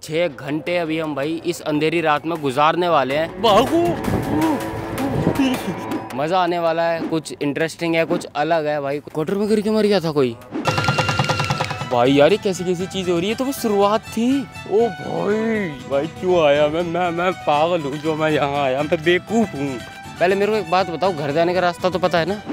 6 घंटे अभी हम भाई इस अंधेरी रात में गुजारने वाले हैं। भागो, मजा आने वाला है, कुछ इंटरेस्टिंग है, कुछ अलग है भाई। क्वार्टर में गिर के मर गया था कोई। भाई यार ये कैसी कैसी चीज हो रही है, तो वो शुरुआत थी। ओ भाई क्यों आया मैं पागल हूँ जो मैं यहाँ आया, मैं बेवकूफ हूँ। पहले मेरे को एक बात बताओ, घर जाने का रास्ता तो पता है ना?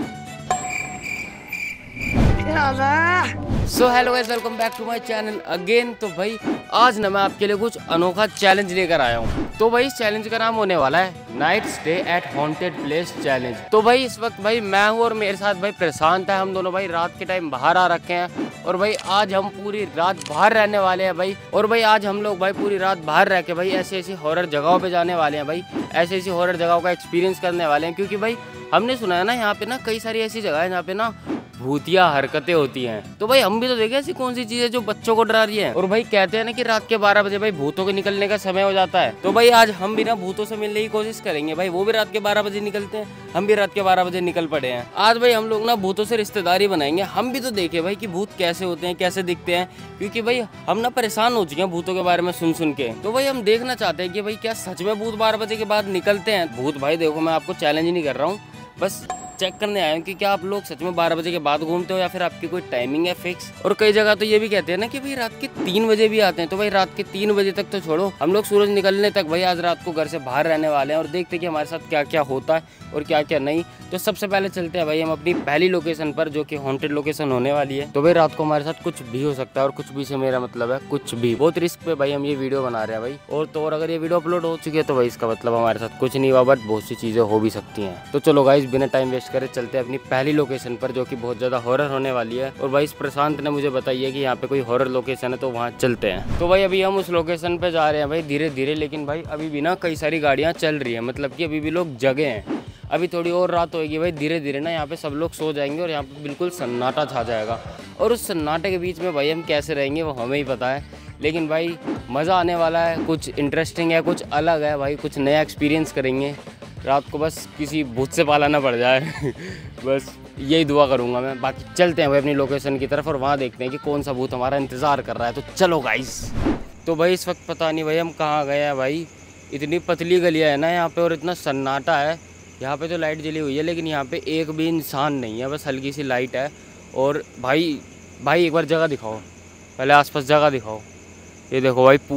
So hello guys, welcome back to my channel again. तो भाई आज ना मैं आपके लिए कुछ अनोखा चैलेंज लेकर आया हूँ। तो भाई इस चैलेंज का नाम होने वाला है night stay at haunted place challenge. तो भाई इस वक्त भाई मैं हूँ और मेरे साथ भाई प्रशांत है। हम दोनों भाई रात के टाइम बाहर आ रखे हैं और भाई आज हम पूरी रात बाहर रहने वाले हैं भाई। और भाई आज हम लोग भाई पूरी रात बाहर रह के भाई ऐसी ऐसी हॉरर जगहों पे जाने वाले हैं भाई, ऐसी ऐसी हॉरर जगहों का एक्सपीरियंस करने वाले हैं। क्योंकि भाई हमने सुना है ना यहाँ पे ना कई सारी ऐसी जगह है जहाँ पे ना भूतिया हरकतें होती हैं। तो भाई हम भी तो देखें ऐसी कौन सी चीज है जो बच्चों को डरा रही है। और भाई कहते हैं ना कि रात के 12 बजे भाई भूतों के निकलने का समय हो जाता है। तो भाई आज हम भी ना भूतों से मिलने की कोशिश करेंगे भाई। वो भी रात के 12 बजे निकलते हैं, हम भी रात के 12 बजे निकल पड़े हैं। आज भाई हम लोग ना भूतों से रिश्तेदारी बनाएंगे। हम भी तो देखे भाई कि भूत कैसे होते हैं, कैसे दिखते हैं। क्योंकि भाई हम ना परेशान हो चुके हैं भूतों के बारे में सुन के। तो भाई हम देखना चाहते हैं कि भाई क्या सच में भूत 12 बजे के बाद निकलते हैं। भूत भाई देखो मैं आपको चैलेंज नहीं कर रहा हूँ, बस चेक करने आया हूँ कि क्या आप लोग सच में 12 बजे के बाद घूमते हो या फिर आपकी कोई टाइमिंग है फिक्स। और कई जगह तो ये भी कहते हैं ना कि भाई रात के 3 बजे भी आते हैं। तो भाई रात के 3 बजे तक तो छोड़ो, हम लोग सूरज निकलने तक भाई आज रात को घर से बाहर रहने वाले हैं और देखते हैं कि हमारे साथ क्या क्या होता है और क्या क्या नहीं। तो सबसे पहले चलते हैं भाई हम अपनी पहली लोकेशन पर, जो कि हॉन्टेड लोकेशन होने वाली है। तो भाई रात को हमारे साथ कुछ भी हो सकता है और कुछ भी से मेरा मतलब है कुछ भी। बहुत रिस्क पे भाई हम ये वीडियो बना रहे हैं भाई। और अगर ये वीडियो अपलोड हो चुकी है तो भाई इसका मतलब हमारे साथ कुछ नहीं हुआ, बट बहुत सी चीजें हो भी सकती हैं। तो चलो गाइस बिना टाइम वेस्ट करे चलते हैं अपनी पहली लोकेशन पर, जो कि बहुत ज्यादा हॉरर होने वाली है। और भाई इस प्रशांत ने मुझे बताई है कि यहाँ पे कोई हॉरर लोकेशन है, तो वहाँ चलते हैं। तो भाई अभी हम उस लोकेशन पे जा रहे हैं भाई धीरे धीरे। लेकिन भाई अभी भी ना कई सारी गाड़ियाँ चल रही है, मतलब कि अभी भी लोग जगे हैं। अभी थोड़ी और रात होगी भाई, धीरे धीरे ना यहाँ पे सब लोग सो जाएंगे और यहाँ पे बिल्कुल सन्नाटा छा जाएगा। और उस सन्नाटे के बीच में भाई हम कैसे रहेंगे वो हमें ही पता है। लेकिन भाई मज़ा आने वाला है, कुछ इंटरेस्टिंग है, कुछ अलग है भाई, कुछ नया एक्सपीरियंस करेंगे रात को। बस किसी भूत से पाला ना पड़ जाए बस यही दुआ करूँगा मैं। बाकी चलते हैं भाई अपनी लोकेशन की तरफ और वहाँ देखते हैं कि कौन सा भूत हमारा इंतज़ार कर रहा है। तो चलो गाइस। तो भाई इस वक्त पता नहीं भाई हम कहाँ गए हैं भाई। इतनी पतली गलियाँ है ना यहाँ पे और इतना सन्नाटा है। यहाँ पे तो लाइट जली हुई है लेकिन यहाँ पे एक भी इंसान नहीं है, बस हल्की सी लाइट है। और भाई एक बार जगह दिखाओ, पहले आसपास जगह दिखाओ। ये देखो भाई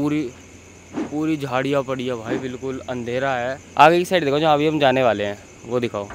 पूरी झाड़ियाँ पड़ी है भाई, बिल्कुल अंधेरा है। आगे की साइड देखो जहाँ अभी हम जाने वाले हैं वो दिखाओ।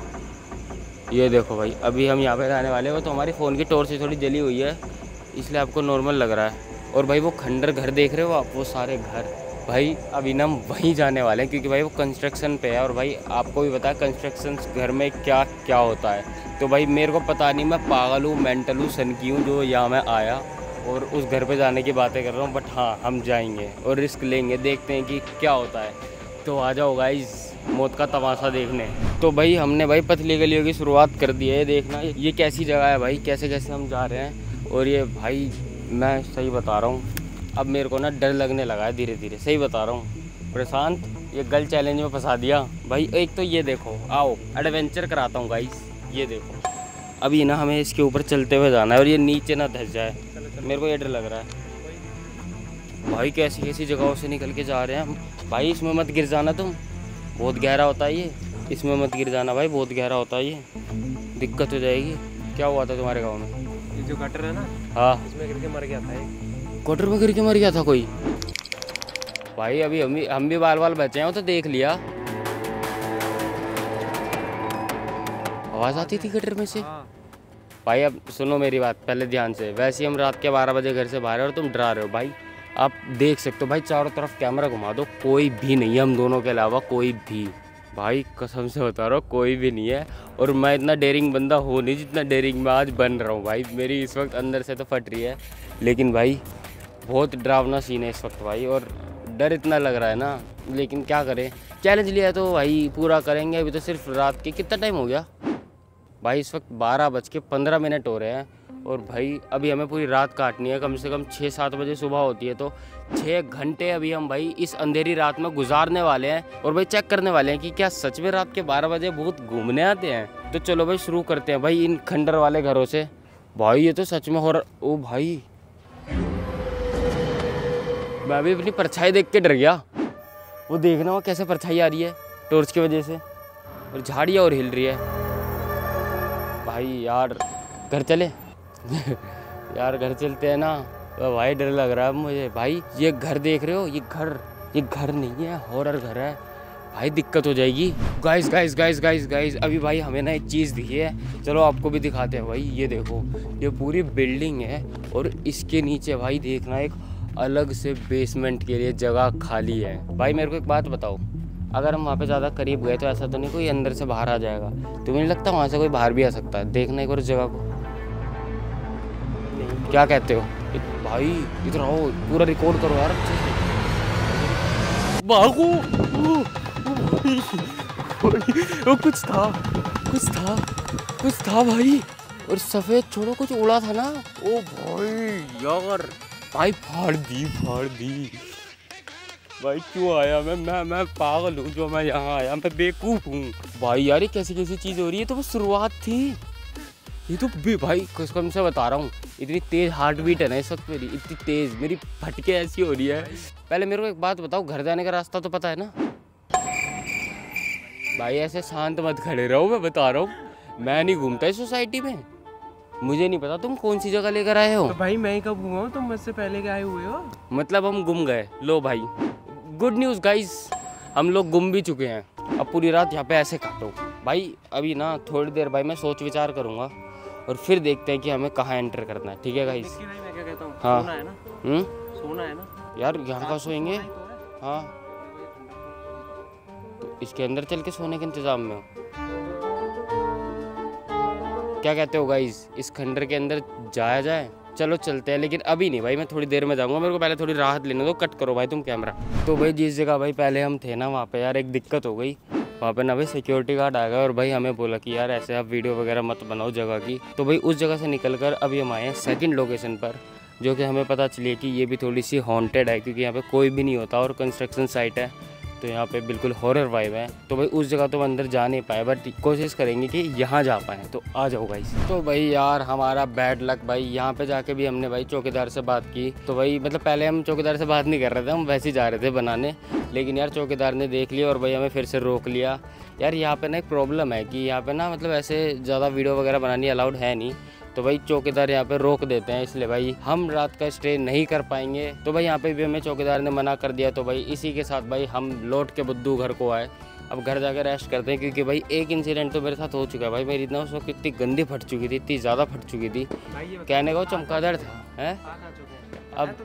ये देखो भाई अभी हम यहाँ पे जाने वाले हैं। वो तो हमारी फ़ोन की टॉर्च से थोड़ी जली हुई है इसलिए आपको नॉर्मल लग रहा है। और भाई वो खंडर घर देख रहे हो आप, वो सारे घर भाई अभी ना हम वहीं जाने वाले हैं क्योंकि भाई वो कंस्ट्रक्शन पे है। और भाई आपको भी पता है कंस्ट्रक्शन घर में क्या क्या होता है। तो भाई मेरे को पता नहीं, मैं पागल हूँ, मेंटल हूँ, सनकी हूँ जो यहाँ मैं आया और उस घर पे जाने की बातें कर रहा हूँ। बट हाँ हम जाएंगे और रिस्क लेंगे, देखते हैं कि क्या होता है। तो आ जाओ गाइस मौत का तमाशा देखने। तो भाई हमने भाई पतली गलियों की शुरुआत कर दी है। देखना ये कैसी जगह है भाई, कैसे कैसे हम जा रहे हैं। और ये भाई मैं सही बता रहा हूँ, अब मेरे को ना डर लगने लगा है धीरे धीरे, सही बता रहा हूँ। प्रशांत ये गल चैलेंज में फंसा दिया भाई। एक तो ये देखो, आओ एडवेंचर कराता हूँ गाइस। ये देखो अभी ना हमें इसके ऊपर चलते हुए जाना है और ये नीचे ना धंस जाए, मेरे को ये डर लग रहा है भाई। कैसी कैसी जगहों से निकल के जा रहे हैं हम भाई। इसमें मत गिर जाना तुम, बहुत गहरा होता है ये। इसमें मत गिर जाना भाई, बहुत गहरा होता है ये, दिक्कत हो जाएगी। क्या हुआ था तुम्हारे गाँव में? ये जो गटर है ना, हाँ इसमें गिर के मर गया था एक। गटर में गिर के मर गया था कोई भाई। अभी हम भी बाल बचे हैं, वो तो देख लिया। आवाज़ आती थी गटर में से। भाई अब सुनो मेरी बात पहले ध्यान से। वैसे ही हम रात के 12 बजे घर से बाहर हैं और तुम डरा रहे हो भाई। आप देख सकते हो भाई चारों तरफ कैमरा घुमा दो, कोई भी नहीं है हम दोनों के अलावा, कोई भी भाई कसम से बता रहा हूँ कोई भी नहीं है। और मैं इतना डेयरिंग बंदा हूँ नहीं जितना डेयरिंग मैं आज बन रहा हूँ भाई। मेरी इस वक्त अंदर से तो फट रही है, लेकिन भाई बहुत डरावना सीन है इस वक्त भाई। और डर इतना लग रहा है ना, लेकिन क्या करें, चैलेंज लिया है तो भाई पूरा करेंगे। अभी तो सिर्फ रात के कितना टाइम हो गया भाई, इस वक्त 12:15 हो रहे हैं। और भाई अभी हमें पूरी रात काटनी है, कम से कम 6-7 बजे सुबह होती है। तो 6 घंटे अभी हम भाई इस अंधेरी रात में गुजारने वाले हैं। और भाई चेक करने वाले हैं कि क्या सच में रात के 12 बजे भूत घूमने आते हैं। तो चलो भाई शुरू करते हैं भाई इन खंडर वाले घरों से। भाई ये तो सच में हो रहा। ओ भाई मैं अभी अपनी परछाई देख के डर गया। वो देखना वो कैसे परछाई आ रही है टॉर्च की वजह से, और झाड़ियाँ और हिल रही है। भाई यार घर चले यार घर चलते हैं ना। तो भाई डर लग रहा है मुझे। भाई ये घर देख रहे हो, ये घर नहीं है, हॉरर घर है भाई, दिक्कत हो जाएगी। Guys guys guys guys guys अभी भाई हमें ना एक चीज़ दिखी है, चलो आपको भी दिखाते हैं भाई। ये देखो, ये पूरी बिल्डिंग है और इसके नीचे भाई देखना एक अलग से बेसमेंट के लिए जगह खाली है। भाई मेरे को एक बात बताओ, अगर हम वहाँ पे ज़्यादा करीब गए तो ऐसा तो नहीं कोई अंदर से बाहर आ जाएगा? तुम्हें नहीं लगता वहाँ से कोई बाहर भी आ सकता है? देखना एक बार उस जगह को, क्या कहते हो भाई? इधर आओ, पूरा रिकॉर्ड करो यार अच्छे से। भागो वो कुछ था भाई, और सफ़ेद छोड़ो कुछ उड़ा था ना। ओ भाई यार, भाई फाड़ दी भाई। क्यों आया मैं पागल हूँ जो मैं यहाँ आया, मैं बेवकूफ़ हूँ भाई। यार ये कैसी चीज़ हो रही है? तो वो शुरुआत थी ये तो भाई, कसम से बता रहा हूँ, इतनी तेज़ हार्ट बीट है ना इस वक्त मेरी, इतनी तेज़ मेरी फटके ऐसी हो रही है। पहले मेरे को एक बात बताओ, घर जाने का रास्ता तो पता है ना? भाई ऐसे शांत मत खड़े रहो, मैं बता रहा हूँ, मैं नहीं घूमता इस सोसाइटी में, मुझे नहीं पता तुम कौन सी जगह लेकर आए हो। तो भाई मैं कब घूमा हूँ, तुम मुझसे पहले के आए हुए हो? मतलब हम गुम गए। लो भाई गुड न्यूज़ गाइस, हम लोग गुम भी चुके हैं। अब पूरी रात यहाँ पे ऐसे काटो भाई। अभी ना थोड़ी देर भाई मैं सोच विचार करूँगा और फिर देखते हैं कि हमें कहाँ एंटर करना है, ठीक है गाइस? मैं क्या कहता हूँ, हाँ सोना है ना? सोना है ना यार, यहाँ का सोएंगे। हाँ तो इसके अंदर चल के सोने के इंतजाम में हो, क्या कहते हो गाइस? इस खंडर के अंदर जाया जाए? चलो चलते हैं, लेकिन अभी नहीं भाई, मैं थोड़ी देर में जाऊंगा, मेरे को पहले थोड़ी राहत लेने दो। कट करो भाई तुम कैमरा। तो भाई जिस जगह भाई पहले हम थे ना, वहाँ पे यार एक दिक्कत हो गई। वहाँ पे ना भाई सिक्योरिटी गार्ड आ गया और भाई हमें बोला कि यार ऐसे आप वीडियो वगैरह मत बनाओ जगह की। तो भाई उस जगह से निकल कर अभी हम आए हैं सेकंड लोकेशन पर, जो कि हमें पता चली है कि ये भी थोड़ी सी हॉन्टेड है, क्योंकि यहाँ पे कोई भी नहीं होता और कंस्ट्रक्शन साइट है, तो यहाँ पे बिल्कुल हॉरर वाइब है। तो भाई उस जगह तो हम अंदर जा नहीं पाए, बट कोशिश करेंगे कि यहाँ जा पाएँ। तो आ जाओ गाइस। तो भाई यार हमारा बैड लक भाई, यहाँ पे जाके भी हमने भाई चौकीदार से बात की। तो भाई मतलब पहले हम चौकीदार से बात नहीं कर रहे थे, हम वैसे ही जा रहे थे बनाने, लेकिन यार चौकीदार ने देख लिया और भाई हमें फिर से रोक लिया। यार यहाँ पे ना एक प्रॉब्लम है कि यहाँ पे ना मतलब ऐसे ज़्यादा वीडियो वगैरह बनानी अलाउड है नहीं, तो भाई चौकीदार यहाँ पे रोक देते हैं, इसलिए भाई हम रात का स्टे नहीं कर पाएंगे। तो भाई यहाँ पे भी हमें चौकीदार ने मना कर दिया। तो भाई इसी के साथ भाई हम लौट के बुद्धू घर को आए। अब घर जाकर रेस्ट करते हैं, क्योंकि भाई एक इंसिडेंट तो मेरे साथ हो चुका है भाई। मेरी ना उस वक्त इतनी गंदी फट चुकी थी, इतनी ज़्यादा फट चुकी थी, कहने को चमगादड़ था है। अब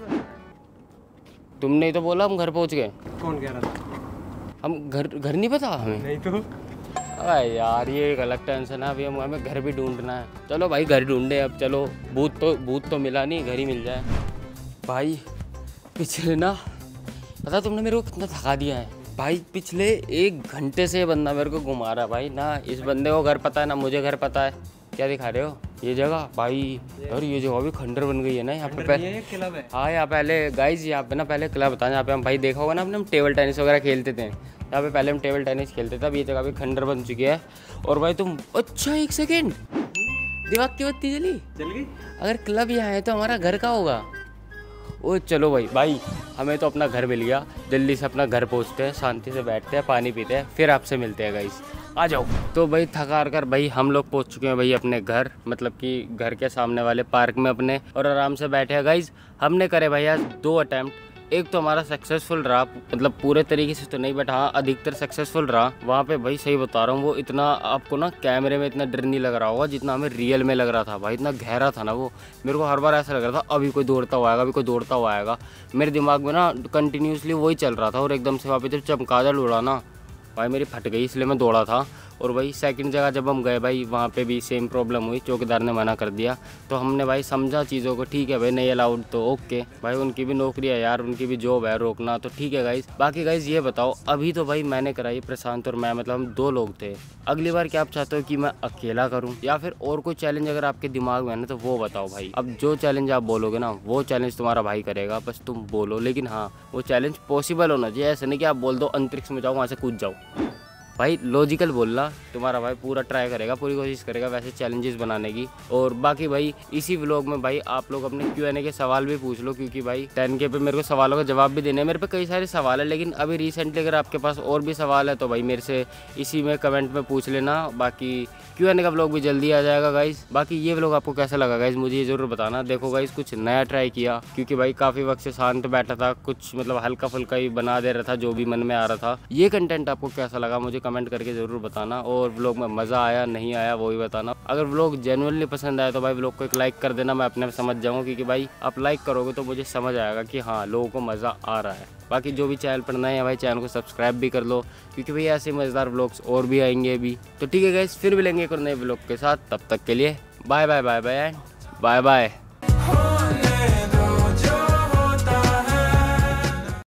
तुमने ही तो बोला हम घर पहुँच गए। कौन कह रहा था? हम घर नहीं पता हमें? नहीं तो अरे यार ये एक अलग टेंशन है। अभी हमें घर भी ढूंढना है। चलो भाई घर ढूंढे अब, चलो भूत तो मिला नहीं, घर ही मिल जाए। भाई पिछले ना पता तुमने मेरे को कितना थका दिया है भाई। पिछले 1 घंटे से ये बंदा मेरे को घुमा रहा है भाई। ना इस बंदे को घर पता है ना मुझे घर पता है। क्या दिखा रहे हो ये जगह भाई? और ये जगह भी खंडर बन गई है ना यहाँ पे। पहले क्लब है। हाँ यहाँ पहले गाइज यहाँ पे ना पहले क्लब था, यहाँ पे हम भाई देखा होगा ना, हम टेबल टेनिस वगैरह खेलते थे। यहाँ पे पहले हम टेबल टेनिस खेलते थे। अब ये जगह भी खंडर बन चुकी है। और भाई तुम अच्छा 1 सेकेंड, दिमाग की बत्ती जल गई। अगर क्लब यहाँ है तो हमारा घर का होगा। ओ चलो भाई हमें तो अपना घर मिल गया। जल्दी से अपना घर पहुँचते हैं, शांति से बैठते हैं, पानी पीते हैं, फिर आपसे मिलते हैं गाइस। आ जाओ। तो भाई थका कर भाई हम लोग पहुँच चुके हैं भाई अपने घर, मतलब कि घर के सामने वाले पार्क में अपने, और आराम से बैठे हैं गाइस। हमने करे भाई आज 2 अटैम्प्ट। एक तो हमारा सक्सेसफुल रहा, मतलब पूरे तरीके से तो नहीं बट हाँ अधिकतर सक्सेसफुल रहा। वहाँ पे भाई सही बता रहा हूँ, वो इतना आपको ना कैमरे में इतना डर नहीं लग रहा होगा जितना हमें रियल में लग रहा था भाई। इतना गहरा था ना वो, मेरे को हर बार ऐसा लग रहा था अभी कोई दौड़ता हुआ आएगा, अभी कोई दौड़ता हुआ आएगा। मेरे दिमाग में ना कंटिन्यूसली वही चल रहा था। और एकदम से वहाँ पे जब चमगादड़ उड़ा ना भाई मेरी फट गई, इसलिए मैं दौड़ा था। और भाई सेकंड जगह जब हम गए भाई वहाँ पे भी सेम प्रॉब्लम हुई, चौकीदार ने मना कर दिया। तो हमने भाई समझा चीज़ों को, ठीक है भाई नहीं अलाउड तो ओके भाई, उनकी भी नौकरी है यार, उनकी भी जॉब है, रोकना तो ठीक है गाइस। बाकी गाइस ये बताओ, अभी तो भाई मैंने कराई, प्रशांत और मैं, मतलब हम 2 लोग थे। अगली बार क्या आप चाहते हो कि मैं अकेला करूँ या फिर और कोई चैलेंज अगर आपके दिमाग में है ना तो वो बताओ भाई। अब जो चैलेंज आप बोलोगे ना वो चैलेंज तुम्हारा भाई करेगा, बस तुम बोलो। लेकिन हाँ वो चैलेंज पॉसिबल होना चाहिए, ऐसा नहीं कि आप बोल दो अंतरिक्ष में जाओ वहाँ से कूद जाओ, भाई लॉजिकल बोलना, तुम्हारा भाई पूरा ट्राई करेगा, पूरी कोशिश करेगा वैसे चैलेंजेस बनाने की। और बाकी भाई इसी व्लॉग में भाई आप लोग अपने Q&A के सवाल भी पूछ लो, क्योंकि भाई 10K पे मेरे को सवालों का जवाब भी देने हैं। मेरे पे कई सारे सवाल है, लेकिन अभी रिसेंटली अगर आपके पास और भी सवाल है तो भाई मेरे से इसी में कमेंट में पूछ लेना। बाकी Q&A का व्लॉग भी जल्दी आ जाएगा गाइज। बाकी ये व्लॉग आपको कैसा लगा गाइज मुझे ये जरूर बताना। देखो गाइज कुछ नया ट्राई किया, क्योंकि भाई काफ़ी वक्त से शांत बैठा था, कुछ मतलब हल्का फुल्का ही बना दे रहा था जो भी मन में आ रहा था। ये कंटेंट आपको कैसा लगा मुझे कमेंट करके ज़रूर बताना, और व्लॉग में मज़ा आया नहीं आया वो भी बताना। अगर व्लॉग जेन्युइनली पसंद आया तो भाई व्लॉग को एक लाइक कर देना, मैं अपने आप समझ जाऊँगा, क्योंकि भाई आप लाइक करोगे तो मुझे समझ आएगा कि हाँ लोगों को मज़ा आ रहा है। बाकी जो भी चैनल पर नए हैं भाई चैनल को सब्सक्राइब भी कर लो, क्योंकि भाई ऐसे मज़ेदार व्लॉग्स और भी आएंगे अभी। तो ठीक है गाइस, फिर मिलेंगे एक और नए व्लॉग के साथ, तब तक के लिए bye bye bye bye and bye bye.